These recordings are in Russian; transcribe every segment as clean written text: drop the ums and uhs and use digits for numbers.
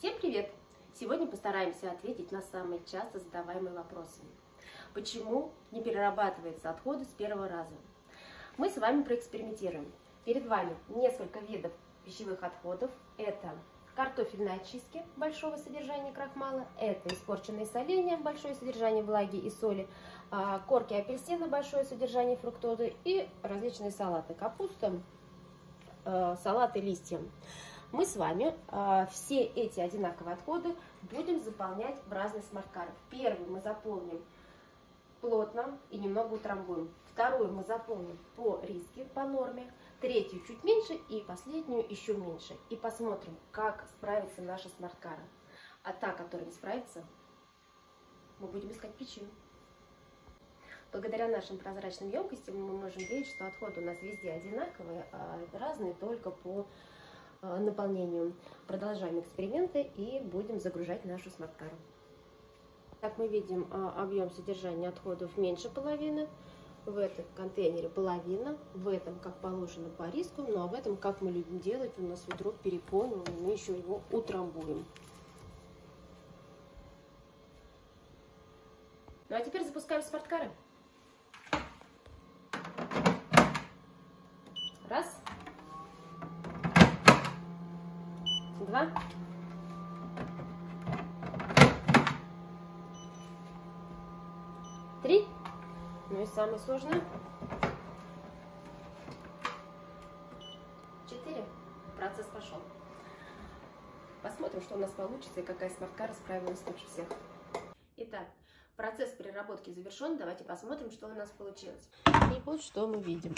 Всем привет! Сегодня постараемся ответить на самые часто задаваемые вопросы. Почему не перерабатываются отходы с первого раза? Мы с вами проэкспериментируем. Перед вами несколько видов пищевых отходов. Это картофельные очистки большого содержания крахмала, это испорченные соленья, большое содержание влаги и соли, корки апельсина, большое содержание фруктозы и различные салаты, капуста, салаты, листья. Мы с вами все эти одинаковые отходы будем заполнять в разные смарт-кары. Первый мы заполним плотно и немного утрамбуем. Вторую мы заполним по риске, по норме. Третью чуть меньше и последнюю еще меньше. И посмотрим, как справится наша смарт-кара. А та, которая не справится, мы будем искать причину. Благодаря нашим прозрачным емкостям мы можем видеть, что отходы у нас везде одинаковые, а разные только по наполнению. Продолжаем эксперименты и будем загружать нашу смарт-кару. Как мы видим, объем содержания отходов меньше половины. В этом контейнере половина, в этом как положено по риску, но об этом, как мы любим делать, у нас ведро переполнено, мы еще его утрамбуем. Ну а теперь запускаем смарт-кары. Раз. Два. Три. Ну и самое сложное. 4. Процесс пошел. Посмотрим, что у нас получится и какая смарт-кара справилась лучше всех. Итак, процесс переработки завершен. Давайте посмотрим, что у нас получилось. И вот что мы видим.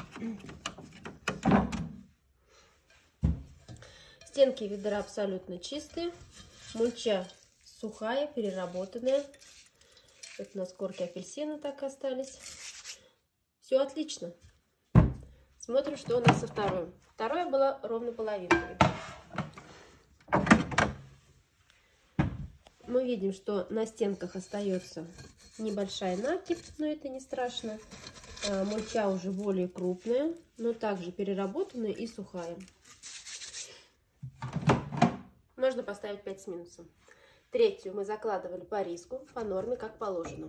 Стенки ведра абсолютно чистые. Мульча сухая, переработанная. Это у нас корки апельсина так и остались. Все отлично. Смотрим, что у нас со второй. Вторая была ровно половина. Мы видим, что на стенках остается небольшая накипь, но это не страшно. Мульча уже более крупная, но также переработанная и сухая. Можно поставить 5 с минусом. Третью мы закладывали по риску, по норме, как положено.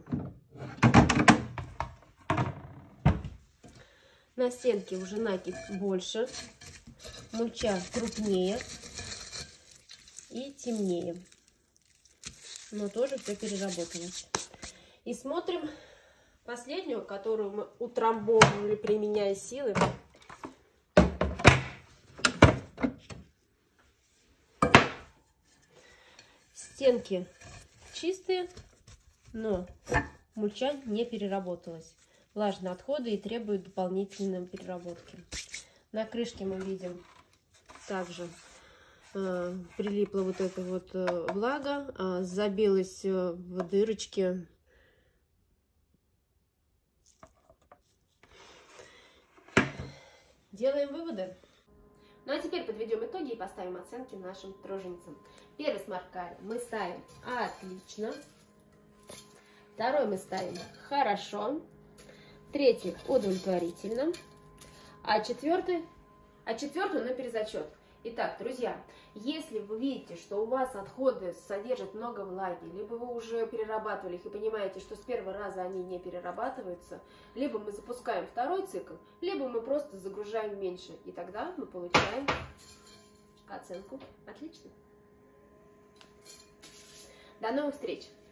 На стенке уже накипь больше, мульча крупнее и темнее. Но тоже все переработалось. И смотрим последнюю, которую мы утрамбовывали, применяя силы. Стенки чистые, но мульча не переработалась. Влажные отходы и требуют дополнительной переработки. На крышке мы видим также прилипла вот эта вот влага, забилась в дырочки. Делаем выводы. Ну а теперь подведем итоги и поставим оценки нашим труженицам. Первый смарт-каре мы ставим отлично. Второй мы ставим хорошо. Третий удовлетворительно. А четвертую на перезачет. Итак, друзья, если вы видите, что у вас отходы содержат много влаги, либо вы уже перерабатывали их и понимаете, что с первого раза они не перерабатываются, либо мы запускаем второй цикл, либо мы просто загружаем меньше. И тогда мы получаем оценку отлично. До новых встреч!